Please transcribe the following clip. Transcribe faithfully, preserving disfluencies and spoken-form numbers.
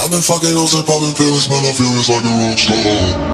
I've been fucking hoes and popping pills, man, I feel it's like a rock star.